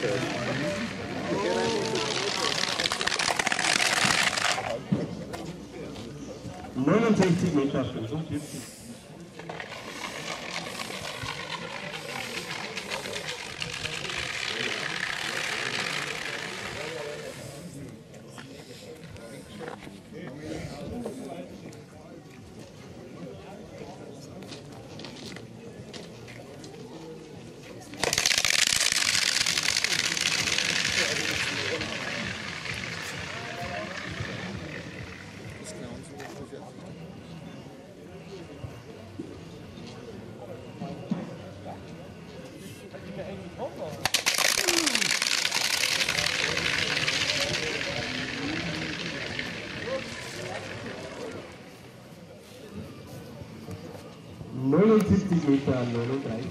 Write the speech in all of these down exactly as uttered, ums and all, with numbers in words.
neunundsechzig Meter fünfundvierzig. neunundsiebzig Meter neununddreißig.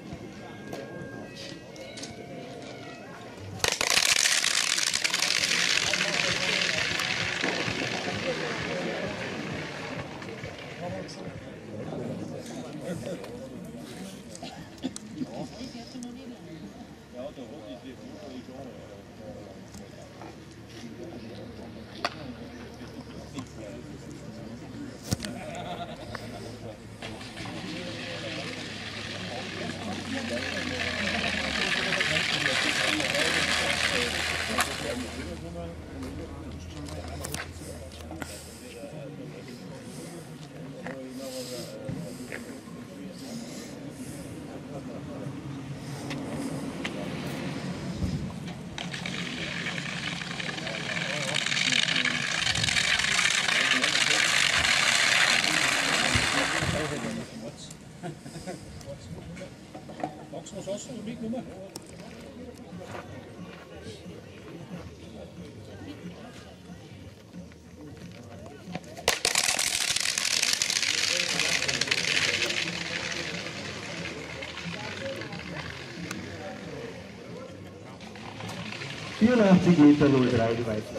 vierundachtzig Meter null drei die Weite.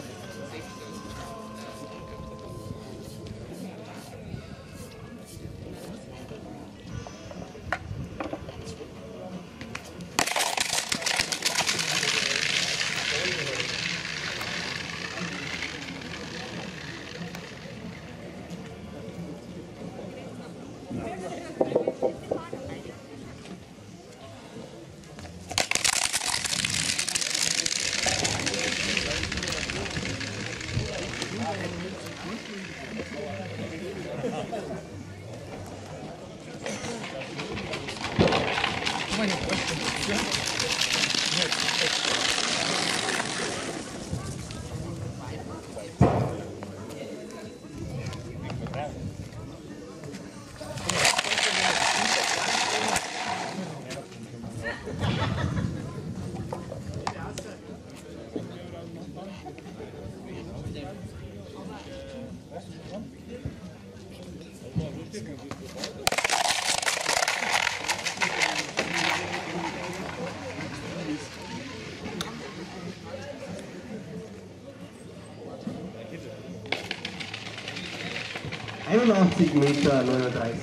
einundachtzig Meter neununddreißig.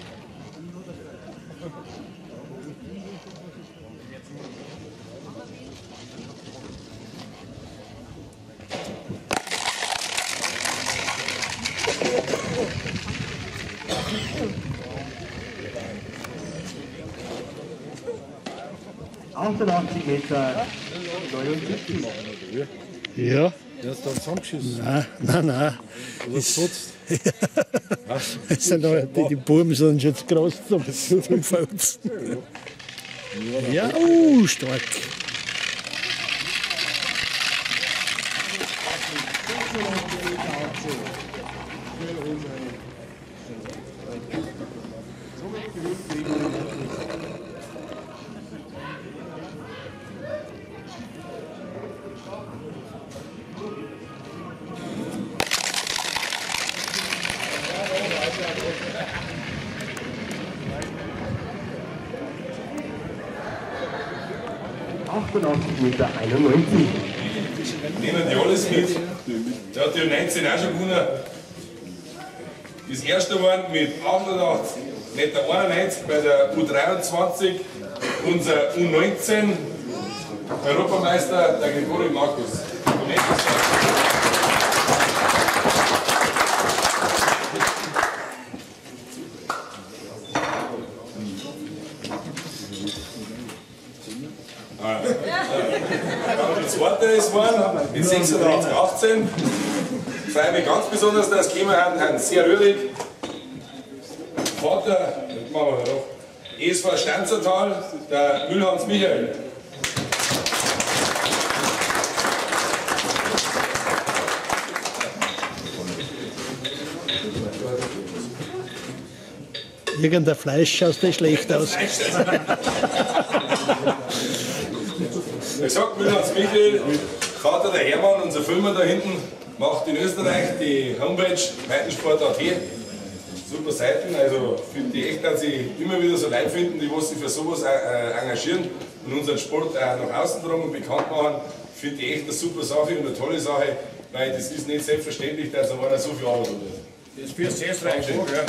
achtundachtzig Meter neunundsiebzig. Ja. Der ist dann zusammengeschissen. Nein, nein, nein. Das ist das sind aber die, die Buben sind schon zu groß zum, zum Fauzen. Ja, uh, stark. achtundachtzig Meter einundneunzig. Nehmen die alles mit. Der hat ja neunzehn auch schon gewonnen. Das erste geworden mit achtundachtzig Meter einundneunzig bei der U dreiundzwanzig, unser U neunzehn Europameister, der Grigori Markus. Die zweite ist geworden, mit sechsundachtzig achtzehn. Ich freue mich ganz besonders, dass Sie gekommen haben, haben sehr rührig. Vater, das machen wir noch. E S V Stanzertal, der Müllhans Michael. Irgendein Fleisch schaut dir schlecht aus. Ich sag Müllhans Michael, Vater der Hermann, unser Filmer da hinten, macht in Österreich die Homepage Weitensport punkt at. Super Seiten, also finde ich echt, dass sie immer wieder so Leute finden, die sich für sowas äh, engagieren und unseren Sport äh, nach außen tragen und bekannt machen. Finde ich echt eine super Sache und eine tolle Sache, weil das ist nicht selbstverständlich, dass einer so viel Arbeit hat. Das ist für sehr reich, ja.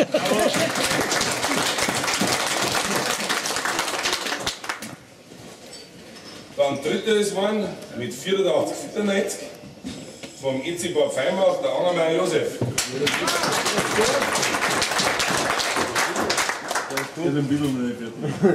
Dann dritter ist geworden mit vierundachtzig vierundneunzig vom E C Bad Feimbach, der Angermeier Josef. Das ist ein bisschen nicht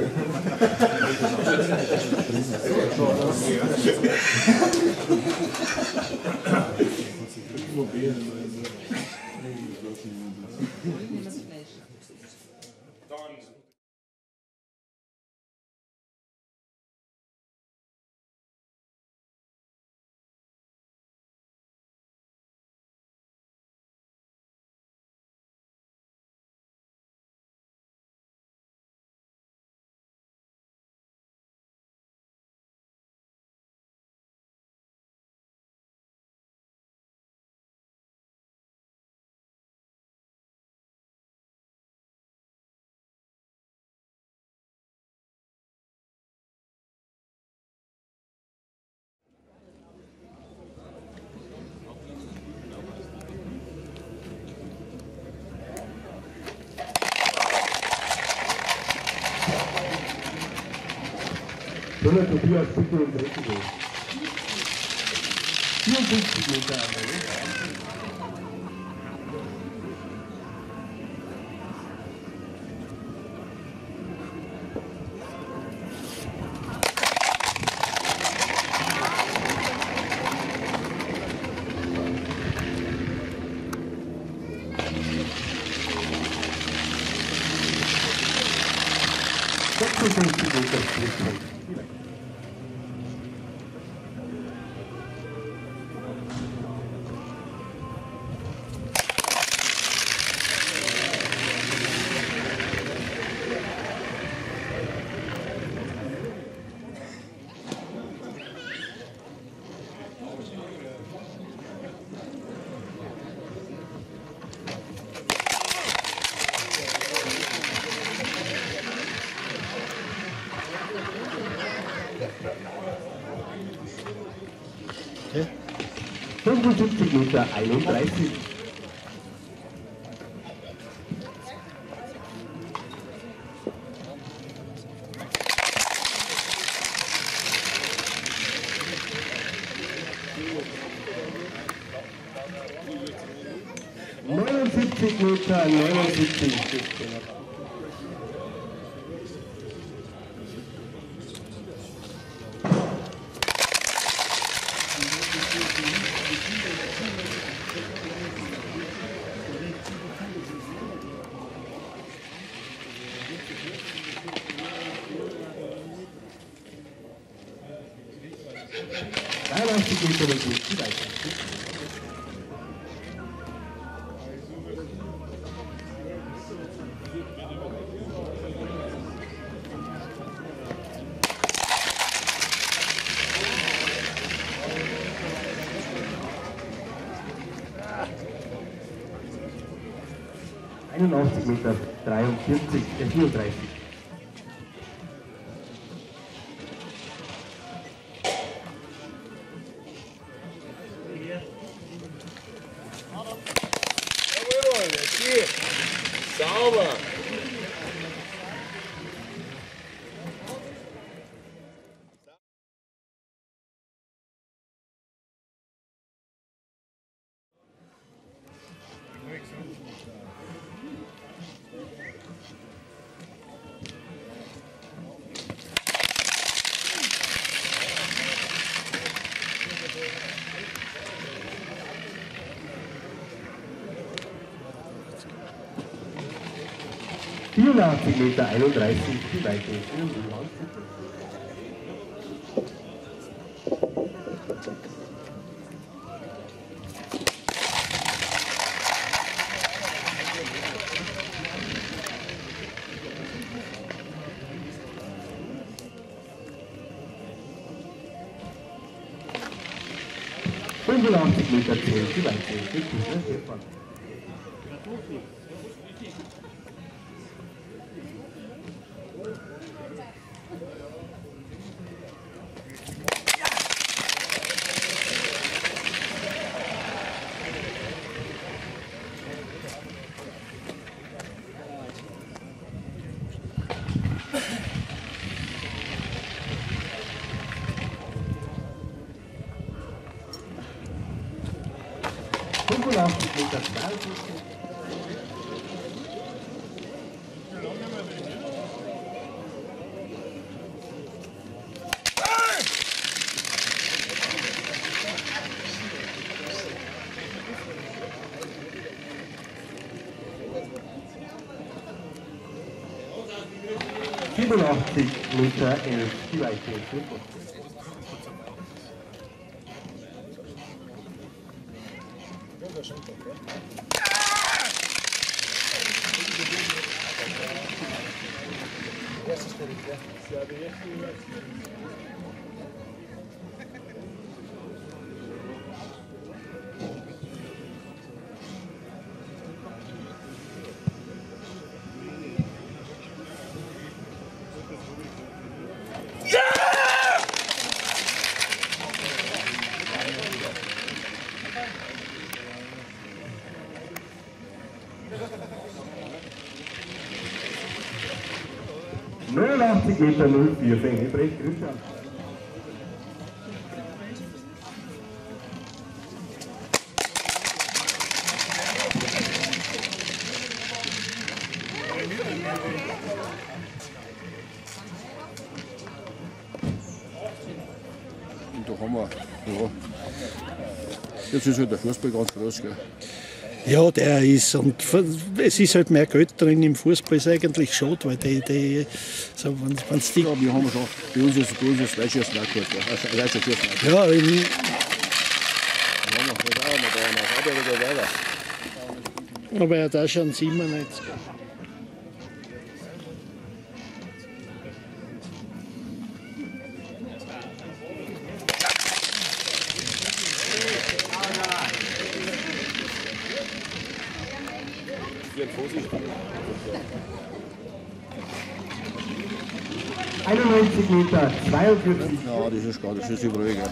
Donner Tobias bitte im dritten Weg. vierundfünfzig Meter an der Luft. sechsundfünfzig Meter Schlusspunkt. Okay. fünfundsiebzig Meter einunddreißig. neunundsiebzig Meter neunundsiebzig. dreiundachtzig Meter und gut weiter. einundachtzig Meter dreiundvierzig, äh, vierunddreißig. Sauber! vierundachtzig Meter einunddreißig, die Weite für Mühlhans Sippe. fünfundachtzig Meter zehn, die Weite für Kühner Stefan. fünfundachtzig Meter zweiundfünfzig. siebenundachtzig Meter elf, die Weite für Boston. neunundachtzig Meter null vier für Engelbrecht Grüße. Und da haben wir, ja, jetzt ist halt der Fußball ganz groß, gell. Ja, der ist, und es ist halt mehr Geld drin im Fußball, ist eigentlich schade, weil die, die so, wenn, wenn's die Ja, wir haben schon, bei uns ist, bei uns ist Weitschießen auch gut, gell. Weitschießen auch. ja, in, Dann haben wir, das auch noch da, noch, aber wieder weiter. aber er hat auch schon siebenundneunzig. einundneunzig Meter zweiundvierzig. Ja, das ist gar das ist überall, gell.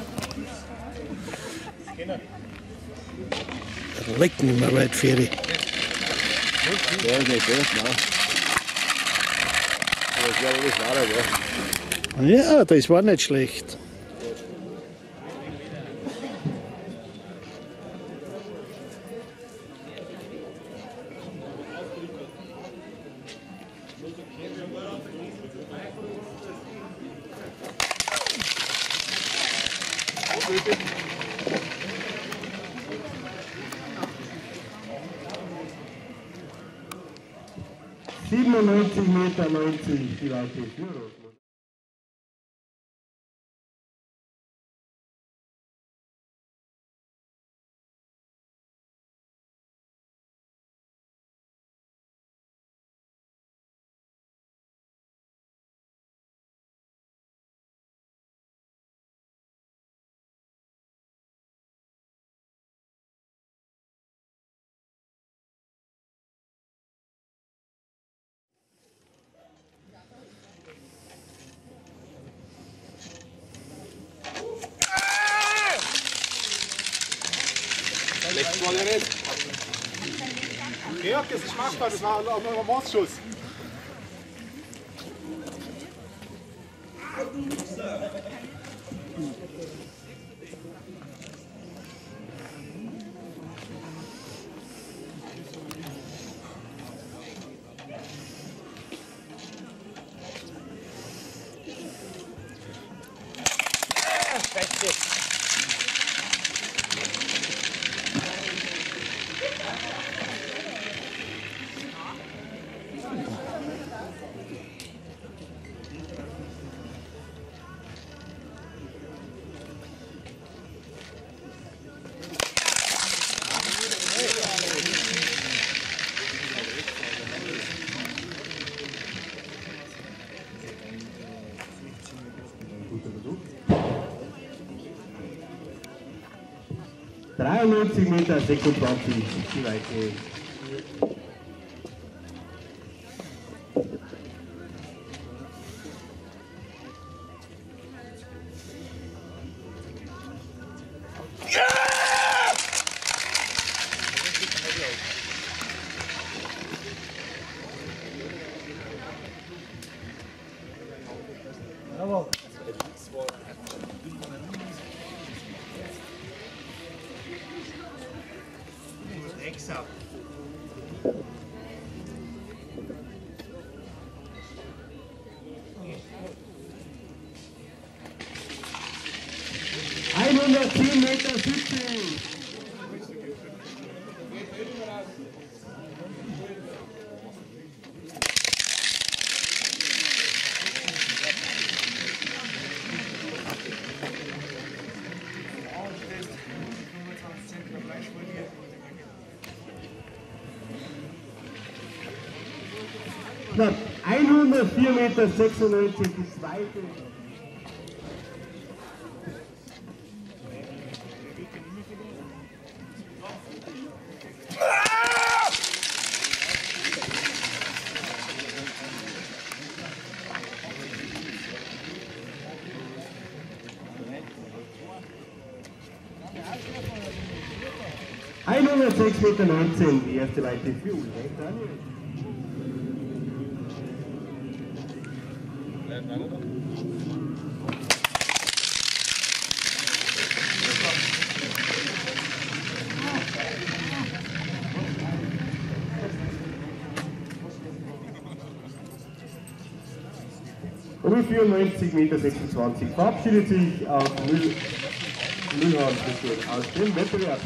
Leckt nicht mehr weit für die. Der ist nicht schlecht, nein. Aber das wäre alles wahrer, gell. Ja, das war nicht schlecht. siebenundneunzig Meter neunzig, die Weite für Rotmund. Schlecht war der nicht. Georg, das ist machbar, das war nur ein Mordsschuss. dreiundneunzig Meter sechsundzwanzig die Weite. Jawohl. Exakt. hundertzehn Meter siebzig. Knapp hundertvier Meter sechsundneunzig die zweite. hundertsechs Meter neunzehn, die erste Weite für Ulrich Daniel. Um vierundneunzig Meter sechsundzwanzig verabschiedet sich aus Müll, Müllhorn aus dem Wettbewerb.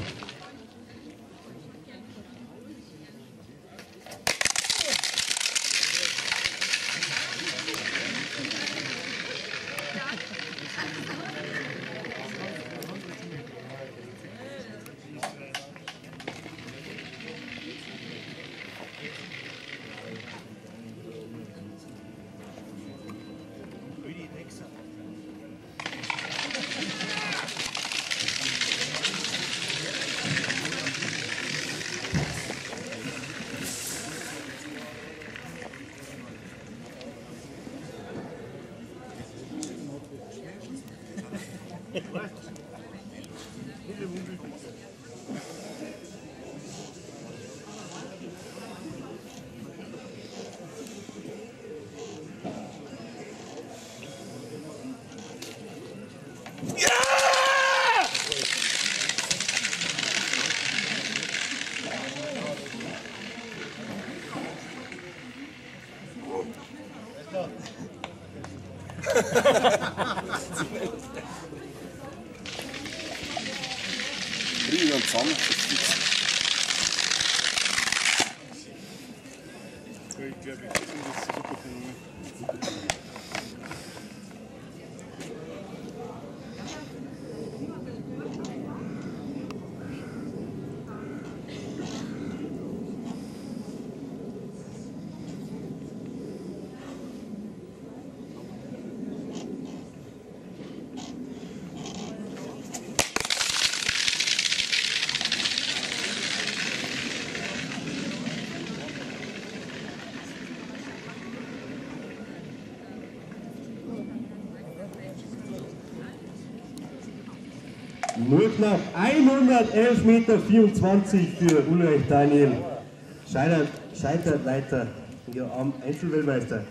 Brille und Sonne. Ich glaube, das ist ein super Phänomen. Nur knapp hundertelf Meter vierundzwanzig für Ulrich Daniel. Scheitert, scheitert weiter ja, am Einzelweltmeister.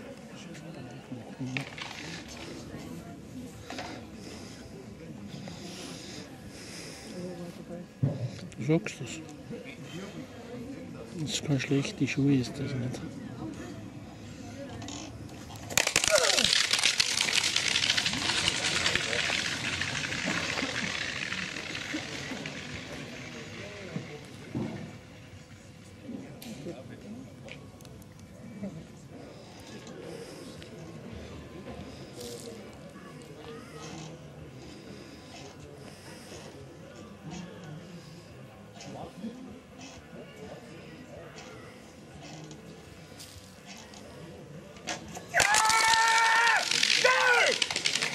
Du sagst das. Das ist kein schlechte Schuhe, ist das nicht. Nicht schlecht, du lecker was.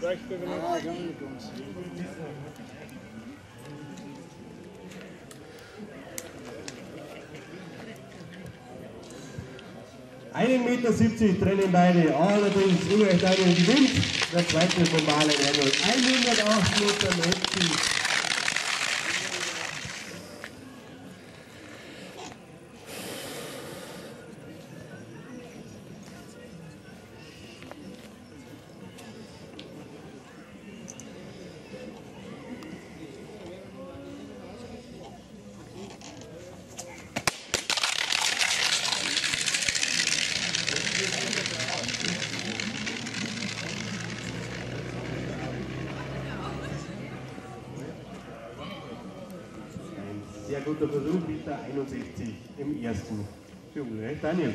reicht aber nicht. einen Meter siebzig trennen beide, allerdings Ulrich Daniel gewinnt, der zweite von Marlen Ernold. hundertacht Meter neunzig. Sehr guter Versuch, Meter einundsechzig im ersten für Ulrich Daniel.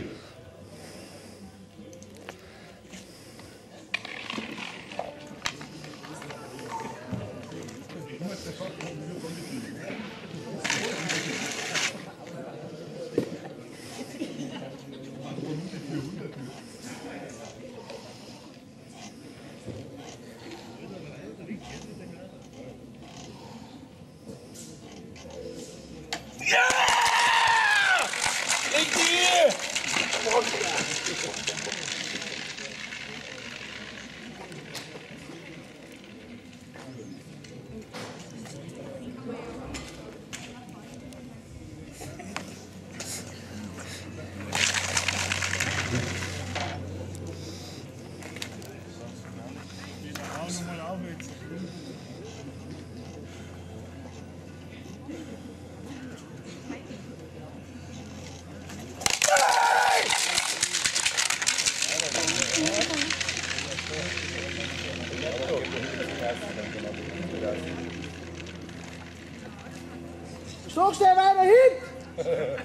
Stock, steh weiter hin!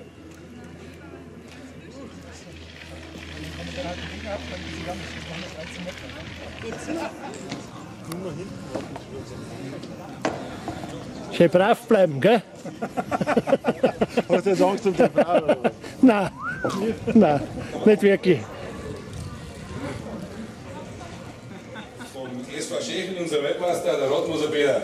Schön brav bleiben, gell? Hast du jetzt Angst um die Frau? Nein, nein, nicht wirklich. Vom S V Tschechien, unser Weltmeister, der Radmoser Peter.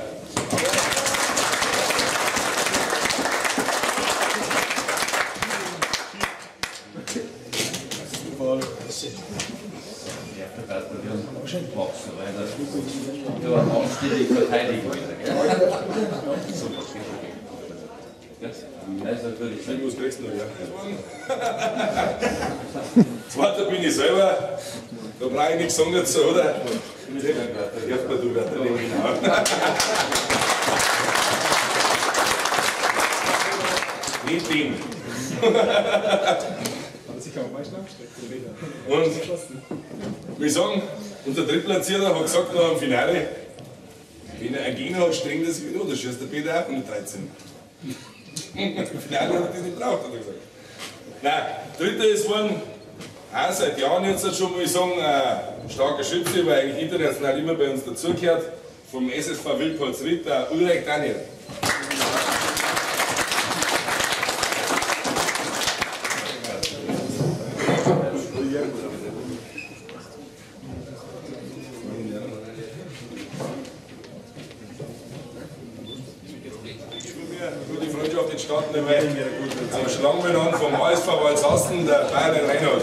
Ja, anständig verteidigen wieder, gell? Also würde ich sagen. Was kriegst du noch, ja? Zweiter bin ich selber, da brauche ich nichts sagen dazu, oder? Erstmal du Wörter nehmen, genau. Nicht den. Und wir sagen, unser Drittplatzierter hat gesagt noch am Finale, wenn er einen Gegner hat, strengt er sich wieder an, da schießt der Peter auch mit dreizehn. Im Finale hat er das nicht braucht, hat er gesagt. Nein, dritter ist geworden, auch seit Jahren jetzt schon, muss ich sagen, ein starker Schütze, weil eigentlich international immer bei uns dazugehört, vom S S V Wildholzried, der Ulrich Daniel. Gute Freundschaft entstanden dabei. Am Schlangenmann vom A S V Walsassen, der Bayern Reinhold.